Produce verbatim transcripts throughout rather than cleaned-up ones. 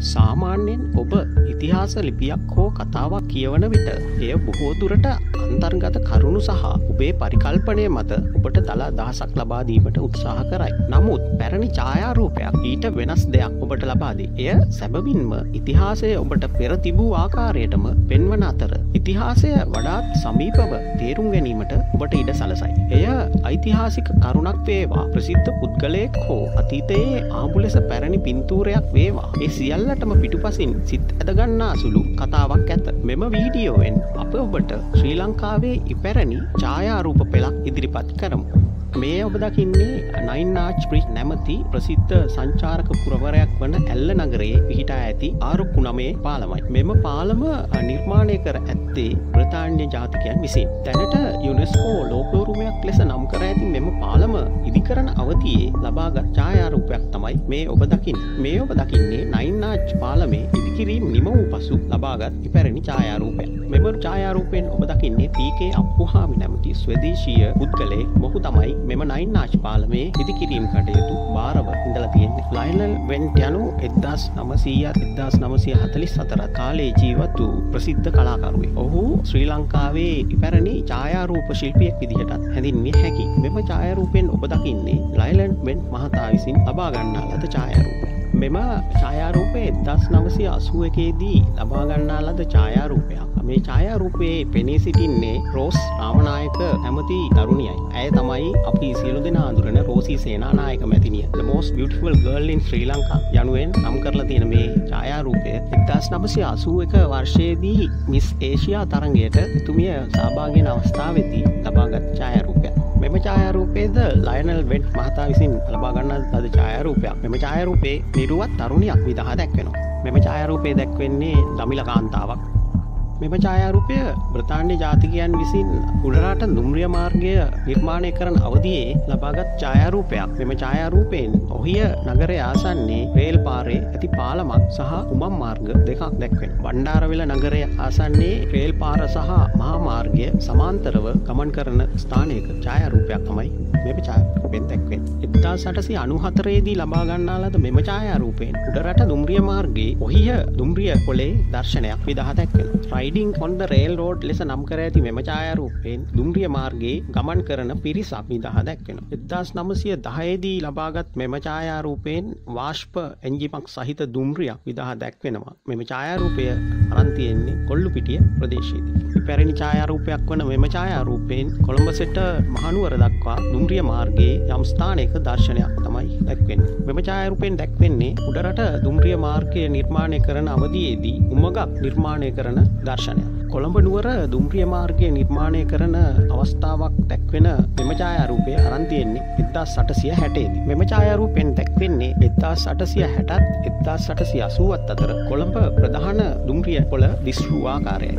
සාමාන්‍යයෙන් ඔබ ඉතිහාස ලිපියක් හෝ කතාවක් කියවන විට එය බොහෝ දුරට අන්තර්ගත කරුණු සහ ඔබේ පරිකල්පනය මත ඔබට දල අදහසක් ලබා දීමට උත්සාහ කරයි. නමුත් පැරණි ඡායාරූපයක් ඊට වෙනස් දෙයක් ඔබට ලබා දී. එය සැබවින්ම ඉතිහාසය ඔබට පෙර තිබූ ආකාරයටම පෙන්වන අතර ඉතිහාසය වඩාත් සමීපව තේරුම් ගැනීමට ඔබට ඉඩ සලසයි. එය ඓතිහාසික කරුණක් වේවා, ප්‍රසිද්ධ පුද්ගලයෙක් හෝ අතීතයේ ආඹු ලෙස පැරණි පින්තූරයක් වේවා, ඒ සියල්ලටම පිටුපසින් සිත් ඇදගන්නා සුළු කතාවක් ඇත. මෙම වීඩියෝවෙන් අප ඔබට ශ්‍රී ලංකාවේ ඉපැරණි ඡායාරූප පෙළක් ඉදිරිපත් කරමු. මේ ඔබ දකින්නේ නයින් ආර්ච් බ්‍රිජ් නැමැති ප්‍රසිද්ධ සංචාරක පුරවරයක් වන ඇල්ල නගරයේ පිහිටා ඇති ආරුක්කු නමේ පාලමයි. මෙම පාලම නිර්මාණය කර ඇත්තේ බ්‍රිතාන්‍ය ජාතිකයන් විසින්. දැනට යුනෙස්කෝ ලෝකෝරුමයක් ලෙස නම් කර ඇති මෙම පාලම ඉදිකරන අවධියේ ලබාගත් ඡායාරූපයක් තමයි මේ ඔබ දකින්නේ. මේ ඔබ දකින්නේ නයින් ආර්ච් පාලමේ ඉදිකිරීම නිම වූ පසු ලබාගත් ඉපැරණි ඡායාරූපයක්. මෙම ඡායාරූපයෙන් ඔබ දකින්නේ පී.කේ. අප්පුහාමි නැමැති ස්වදේශීය පුද්ගලයෙක්. මොහු තමයි මෙම නයින් ආර්ච් පාලමේ ඉදිකිරීම කටයුතු භාරව ඉඳලා තියෙන්නේ. ලයනල් වෙන්ට් යනු එක්දාස් නවසිය එක්දාස් නවසිය හතළිස් හතර කාලේ ජීවත් වූ ප්‍රසිද්ධ කලාකරුවෙක්. ඔහු ශ්‍රී ලංකාවේ ඉපැරණි ඡායාරූප ශිල්පියෙක් විදිහටත් හැඳින්විය හැකියි. මෙම ඡායාරූපයෙන් ඔබ දකින්නේ ලයනල් වෙන්ට් මහතා විසින් ලබා ගන්නා ලද ඡායාරූපය. මෙම ඡායාරූපය එක්දාස් නවසිය අසූ එකේ දී ලබා ගන්නා ලද ඡායාරූපයක්. මේ ඡායාරූපයේ පෙනී සිටින්නේ රෝස් රාමනායක නැමැති තරුණියයි. ඇය තමයි අපි සියලු දෙනා අඳුරන Rosie Senanayake මැතිණිය. The most beautiful girl in Sri Lanka යනුවෙන් නම් කරලා තියෙන මේ ඡායාරූපය එක්දාස් නවසිය අසූ එක වර්ෂයේදී මිස් ඒෂියා තරගයට එතුමිය සහභාගී වන අවස්ථාවේදී ලබාගත් ඡායාරූපයක්. මෙම ඡායාරූපයේද ලයනල් වෙන්ට් මහතා විසින් ලබා ගන්නා ලද ඡායාරූපයක්. මෙම ඡායාරූපයේ නිරුවත් තරුණියක් විදහා දැක්වෙනවා. මෙම ඡායාරූපයේ දැක්වෙන්නේ දමිළ කාන්තාවක්. මෙම ඡායාරූපය බ්‍රිතාන්‍ය ජාතිකයන් විසින් උඩරට දුම්රිය මාර්ගය නිර්මාණය කරන අවධියේ ලබාගත් ඡායාරූපයක්. මෙම ඡායාරූපයෙන් ඔහිය නගරය ආසන්නයේ රේල් පාරේ ඇති පාලමක් සහ උමම් මාර්ග දෙකක් දැක්වෙනවා. බණ්ඩාරවිල නගරය ආසන්නයේ රේල් පාර සහ මහා මාර්ගය සමාන්තරව ගමන් කරන ස්ථානයක ඡායාරූපයක් තමයි මෙම ඡායාරූපයෙන් දැක්වෙන්නේ. එක්දාස් අටසිය අනූහතරේ දී ලබා ගන්නා ලද මෙම ඡායාරූපයෙන් උඩරට දුම්රිය මාර්ගයේ ඔහිය දුම්රිය පොළේ දර්ශනයක් විදහා දැක්වෙනවා. ඩිං on the railroad ලෙස නම් කර ඇති මෙම ඡායාරූපයෙන් දුම්රිය මාර්ගයේ ගමන් කරන පිරිසක් විදහා දැක්වෙනවා. එක්දාස් නවසිය දහයේ දී ලබාගත් මෙම ඡායාරූපයෙන් වාෂ්ප එන්ජිමක් සහිත දුම්රියක් විදහා දැක්වෙනවා. මෙම ඡායාරූපය අරන් තියෙන්නේ කොල්ලුපිටිය ප්‍රදේශයේදී. ඉපැරණි ඡායාරූපයක් වන මෙම ඡායාරූපයෙන් කොළඹ සිට මහනුවර දක්වා දුම්රිය මාර්ගයේ යම් ස්ථානයක දර්ශනයක් තමයි දැක්වෙන්නේ. මෙම ඡායාරූපයෙන් දැක්වෙන්නේ උඩරට දුම්රිය මාර්ගය නිර්මාණය කරන අවධියේදී උමගක් නිර්මාණය කරන දර්ශනයක්. කොළඹ නුවර දුම්රිය මාර්ගය නිර්මාණය කරන අවස්ථාවක් දැක්වෙන මෙම ඡායාරූපය අරන් තියෙන්නේ එක්දාස් අටසිය හැටේ දී. මෙම ඡායාරූපයෙන් දැක්වෙන්නේ එක්දාස් අටසිය හැටත් එක්දාස් අටසිය අසූවත් අතර කොළඹ ප්‍රධාන දුම්රිය පොළ දිස්වූ ආකාරයයි.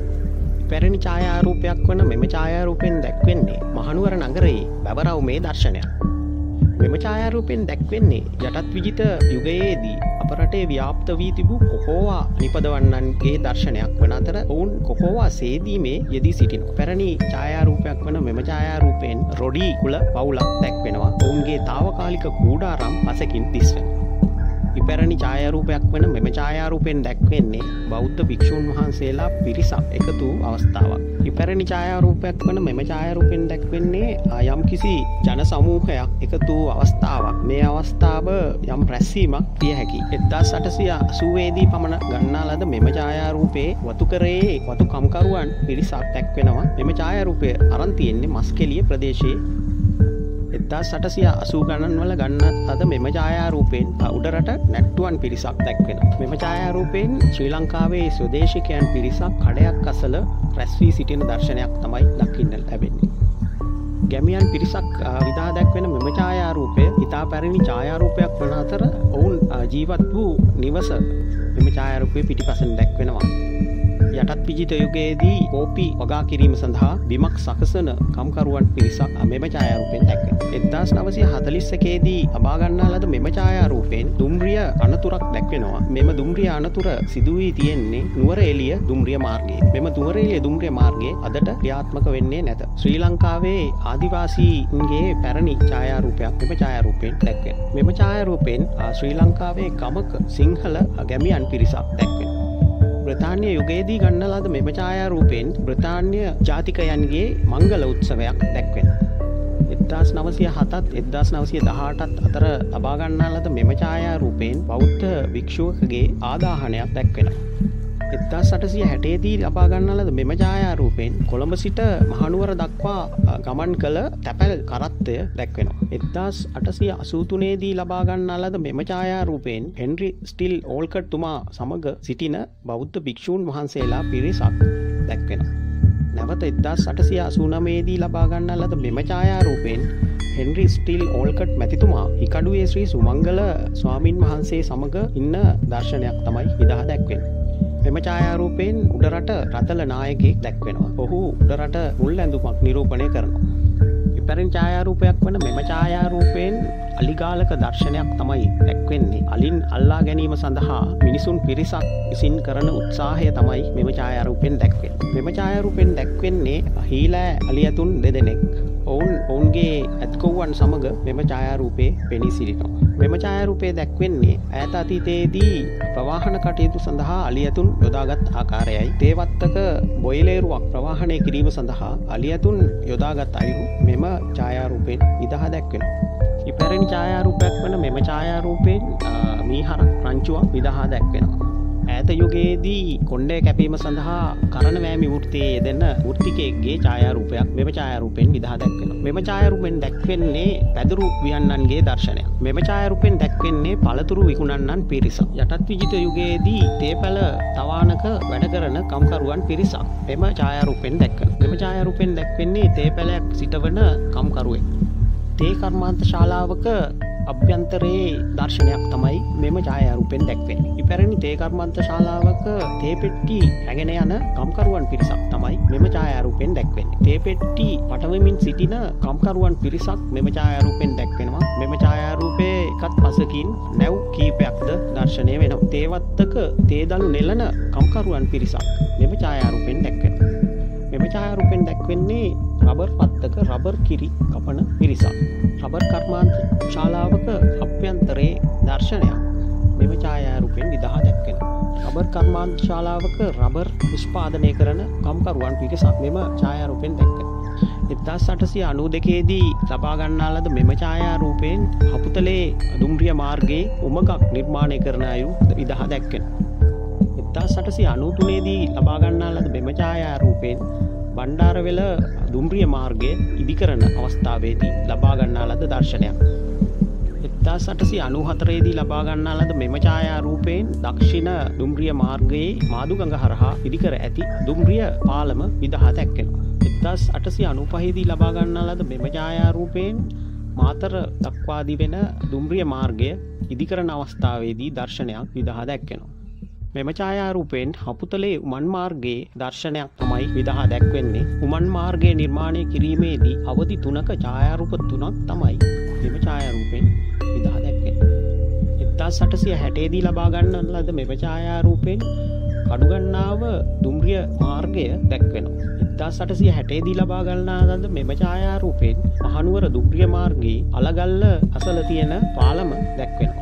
පැරණි ඡායාරූපයක් වන මෙම ඡායාරූපයෙන් දැක්වෙන්නේ මහනුවර නගරයේ බැවරවුමේ දර්ශනයක්. මෙම ඡායාරූපයෙන් දැක්වෙන්නේ යටත් විජිත යුගයේදී අප රටේ ව්‍යාප්ත වී තිබූ කොකෝවා නිපදවන්නන්ගේ දර්ශනයක් වන අතර ඔවුන් කොකෝවා සේදීමේ යෙදී සිටිනවා. පැරණි ඡායාරූපයක් වන මෙම ඡායාරූපයෙන් රොඩි කුල පවුලක් දැක්වෙනවා. ඔවුන්ගේ తాවකාලික කූඩාරම් පසකින් දිස්වෙනවා. ඉපැරණි ඡායාරූපයක් වන මෙම ඡායාරූපයෙන් දැක්වෙන්නේ බෞද්ධ භික්ෂූන් වහන්සේලා පිරිසක් එකතු වූ අවස්ථාවක්. ඉපැරණි ඡායාරූපයක් වන මෙම ඡායාරූපයෙන් දැක්වෙන්නේ යම් කිසි ජන සමූහයක් එකතු වූ අවස්ථාවක්. මේ අවස්ථාව යම් රැස්වීමක් විය හැකියි. එක්දාස් අටසිය අසූවේ දී පමණ ගන්නා ලද මෙම ඡායාරූපයේ වතුකරයේ වතු කම්කරුවන් පිරිසක් දැක්වෙනවා. මෙම ඡායාරූපය අරන් තියෙන්නේ මස්කෙලිය ප්‍රදේශයේ. එක්දාස් අටසිය අසූ ගණන් වල ගන්නත් අද මෙම ඡායාරූපයෙන් උඩරට නැට්ටුවන් පිරිසක් දැක්වෙනවා. මෙම ඡායාරූපයෙන් ශ්‍රී ලංකාවේ ස්වදේශිකයන් පිරිසක් කඩයක් අසල රැස් වී සිටින දර්ශනයක් තමයි දකින්න ලැබෙන්නේ. ගැමියන් පිරිසක් විදහා දැක්වෙන මෙම ඡායාරූපය ඉතා පැරණි ඡායාරූපයක් වන අතර ඔවුන් ජීවත් වූ නිවස මෙම ඡායාරූපයේ පිටිපසෙන් දැක්වෙනවා. යටත් විජිත යුගයේදී කෝපි වගා කිරීම සඳහා බිමක් සකසන කම්කරුවන් පිරිසක් මෙම ඡායාරූපයෙන් දැක්වෙනවා. එක්දාස් නවසිය හතළිස් එකේ දී ලබා ගන්නා ලද මෙම ඡායාරූපයෙන් දුම්රිය අනතුරක් දැක්වෙනවා. මෙම දුම්රිය අනතුර සිදු වී තියෙන්නේ නුවරඑළිය දුම්රිය මාර්ගයේ. මෙම නුවරඑළිය දුම්රිය මාර්ගයේ අදට ක්‍රියාත්මක වෙන්නේ නැත. ශ්‍රී ලංකාවේ ආදිවාසීන්ගේ පැරණි ඡායාරූපයක් මෙම ඡායාරූපයෙන් දැක්වෙනවා. මෙම ඡායාරූපයෙන් ශ්‍රී ලංකාවේ ගමක සිංහල ගැමියන් පිරිසක් දැක්වෙනවා. බ්‍රතාන්‍ය යුගයේදී ගන්න ලද මෙම ඡායාරූපයෙන් බ්‍රතාන්‍ය ජාතිකයන්ගේ මංගල උත්සවයක් දැක්වෙනවා. එක්දාස් නවසිය හතත් එක්දාස් නවසිය දහඅටත් අතර ලබා ගන්නා ලද මෙම ඡායාරූපයෙන් බෞද්ධ භික්ෂුවකගේ ආදාහනයක් දැක්වෙනවා. එක්දාස් අටසිය හැට දී ලබා ගන්නා ලද මෙම ඡායාරූපයෙන් කොළඹ සිට මහනුවර දක්වා ගමන් කළ තැපැල් කරත්තය දැක්වෙනවා. එක්දාස් අටසිය අසූ තුනේ දී ලබා ගන්නා ලද මෙම ඡායාරූපයෙන් හෙන්රි ස්ටිල් ඕල්කට් තුමා සමග සිටින බෞද්ධ භික්ෂූන් වහන්සේලා පිරිසක් දැක්වෙනවා. නැවත එක්දාස් අටසිය අසූ නවය දී ලබා ගන්නා ලද මෙම ඡායාරූපයෙන් හෙන්රි ස්ටිල් ඕල්කට් මැතිතුමා හිකඩුවේ ශ්‍රී සුමංගල ස්වාමින් වහන්සේ සමග ඉන්න දර්ශනයක් තමයි විදහා දැක්වෙන්නේ. මෙම ඡායාරූපයෙන් උඩරට රතල නායකයෙක් දැක්වෙනවා. ඔහු උඩරට මුල් ඇඳුමක් නිරූපණය කරනවා. ඉපැරණි ඡායාරූපයක් වන මෙම ඡායාරූපයෙන් අලිගාලක දර්ශනයක් තමයි දැක්වෙන්නේ. අලින් අල්ලා ගැනීම සඳහා මිනිසුන් පිරිසක් විසින් කරන උත්සාහය තමයි මෙම ඡායාරූපයෙන් දැක්වෙන්නේ. මෙම ඡායාරූපයෙන් දැක්වෙන්නේ හීලෑ අලියතුන් දෙදෙනෙක්. ඔවුන් ඔවුන්ගේ ඇත්කොව්වන් සමග මෙම ඡායාරූපේ පෙනී සිටිනවා. මෙම ඡායාරූපේ දැක්වෙන්නේ ඈත අතීතයේදී ප්‍රවාහන කටයුතු සඳහා අලියතුන් යොදාගත් ආකාරයයි. තේවත්තක බොයිලේරුවක් ප්‍රවාහනය කිරීම සඳහා අලියතුන් යොදාගත් අයුරු මෙම ඡායාරූපයෙන් විදහා දැක්වෙනවා. ඉපැරණි ඡායාරූපයක් වන මෙම ඡායාරූපයෙන් මීහරක් රංචුවක් විදහා දැක්වෙනවා. ඈත යුගයේදී කොණ්ඩය කැපීම සඳහා කරන වෑමි වෘත්තියේ යෙදෙන වෘත්තිකයෙක්ගේ ඡායාරූපයක් මෙම ඡායාරූපයෙන් විදහා දැක්වෙනවා. මෙම ඡායාරූපයෙන් දැක්වෙන්නේ පැදුරු වියන්නන්ගේ දර්ශනයක්. මෙම ඡායාරූපයෙන් දැක්වෙන්නේ පළතුරු විකුණන්නන් පිරිසක්. යටත් විජිත යුගයේදී තේපැල තවානක වැඩ කරන කම්කරුවන් පිරිසක් මෙම ඡායාරූපයෙන් දැක්වෙනවා. මෙම ඡායාරූපයෙන් දැක්වෙන්නේ තේපැලයක් සිටවන කම්කරුවෙක්. තේ කර්මාන්ත ශාලාවක අභ්‍යන්තරයේ දර්ශනයක් තමයි මෙම ඡායාරූපයෙන් දැක්වෙන්නේ. ඉපැරණි තේ කර්මාන්ත ශාලාවක තේ පෙට්ටි රැගෙන යන කම්කරුවන් පිරිසක් තමයි මෙම ඡායාරූපයෙන් දැක්වෙන්නේ. තේ පෙට්ටි පටවමින් සිටින කම්කරුවන් පිරිසක් මෙම ඡායාරූපයෙන් දැක්වෙනවා. මෙම ඡායාරූපයේ එකත් පසකින් නැව් කීපයක්ද දර්ශනය වෙනවා. තේවත්තක තේ දළු නෙලන කම්කරුවන් පිරිසක් මෙම ඡායාරූපයෙන් දැක්වෙනවා. මෙම ඡායාරූපයෙන් දැක්වෙන්නේ රබර් පත්තක රබර් කිරි කපන පිරිසක්. රබර් කර්මාන්ත ශාලාවක අභ්‍යන්තරයේ දර්ශනයක් මෙම ඡායාරූපයෙන් විදහා දැක්වෙනවා. රබර් කර්මාන්ත ශාලාවක රබර් නිෂ්පාදනය කරන කම්කරුවන් පිරිසක් මෙම ඡායාරූපයෙන් දැක්වෙනවා. එක්දාස් අටසිය අනූ දෙකේ දී ලබා ගන්නා ලද මෙම ඡායාරූපයෙන් හපුතලේ දුම්රිය මාර්ගයේ උමගක් නිර්මාණය කරන අයුරු විදහා දැක්වෙනවා. එක්දාස් අටසිය අනූ තුනේ දී ලබා ගන්නා ලද මෙම ඡායාරූපයෙන් බණ්ඩාරවෙල දුම්රිය මාර්ගය ඉදිකරන අවස්ථාවේදී ලබා ගන්නා ලද දර්ශනයක්. එක්දාස් අටසිය අනූ හතරේ දී ලබා ගන්නා ලද මෙම ඡායාරූපයෙන් දක්ෂිණ දුම්රිය මාර්ගයේ මාදුගඟ හරහා ඉදිකර ඇති දුම්රිය පාලම විදහා දැක්වෙනවා. එක්දාස් අටසිය අනූ පහේ දී ලබා ගන්නා ලද මෙම ඡායාරූපයෙන් මාතර දක්වා දිවෙන දුම්රිය මාර්ගය ඉදිකරන අවස්ථාවේදී දර්ශනයක් විදහා දැක්වෙනවා. මෙම ඡායාරූපයෙන් හපුතලේ උමන් මාර්ගයේ දර්ශනයක් තමයි විදහා දැක්වෙන්නේ. උමන් මාර්ගය නිර්මාණය කිරීමේදී අවධි තුනක ඡායාරූප තුනක් තමයි මෙම ඡායාරූපයෙන් විදහා දැක්වෙන්නේ. එක්දාස් අටසිය හැට දී ලබා ගන්න ලද මෙම ඡායාරූපයෙන් කඩුගන්නාව දුම්රිය මාර්ගය දැක්වෙනවා. එක්දාස් අටසිය හැට දී ලබා ගන්නා ලද මෙම ඡායාරූපයෙන් මහනුවර දුම්රිය මාර්ගයේ අලගල්ල අසල තියෙන පාලම දැක්වෙනවා.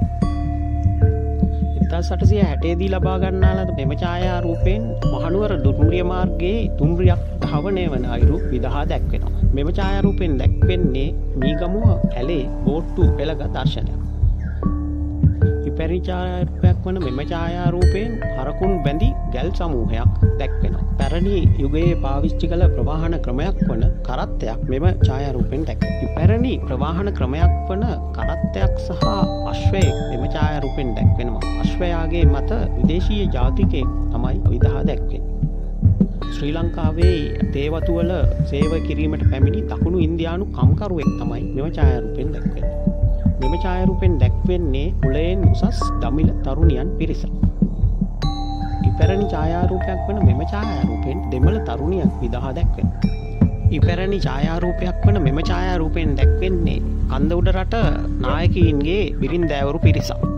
එක්දාස් අටසිය හැට දී ලබා ගන්නා ලද මෙම ඡායාරූපයෙන් මහනුවර දුම්රිය මාර්ගයේ දුම්රියක් ධාවනය වන අයුරු විදහා දැක්වෙනවා. මෙම ඡායාරූපයෙන් දැක්වෙන්නේ මීගමුව ඇලේ බෝට්ටු පෙළක දර්ශනයක්. ඉපැරණි ඡායාරූපයක් වන මෙම ඡායාරූපයෙන් හරකුන් බැඳි ගල් සමූහයක් දැක්වෙනවා. පැරණි යුගයේ පාවිච්චි කළ ප්‍රවාහන ක්‍රමයක් වන කරත්තයක් මෙම ඡායාරූපයෙන් දැක්වෙනවා. ඉපැරණි ප්‍රවාහන ක්‍රමයක් වන කරත්තයක් සහ අශ්වයෙක් මෙම ඡායාරූපයෙන් දැක්වෙනවා. අශ්වයාගේ මත විදේශීය ජාතිකයෙක් තමයි විදහා දැක්වෙන්නේ. ශ්‍රී ලංකාවේ තේවතුවල සේවය කිරීමට පැමිණි දකුණු ඉන්දියානු කම්කරුවෙක් තමයි මෙම ඡායාරූපයෙන් දැක්වෙන්නේ. මෙම ඡායාරූපයෙන් දැක්වෙන්නේ කුලයෙන් උසස් දමිළ තරුණියන් පිරිසක්. ඉපැරණි ඡායාරූපයක් වන මෙම ඡායාරූපයෙන් දෙමළ තරුණියක් විදහා දැක්වෙනවා. ඉපැරණි ඡායාරූපයක් වන මෙම ඡායාරූපයෙන් දැක්වෙන්නේ කන්ද උඩ රට නායකයින්ගේ බිරින්දෑවරු පිරිසක්.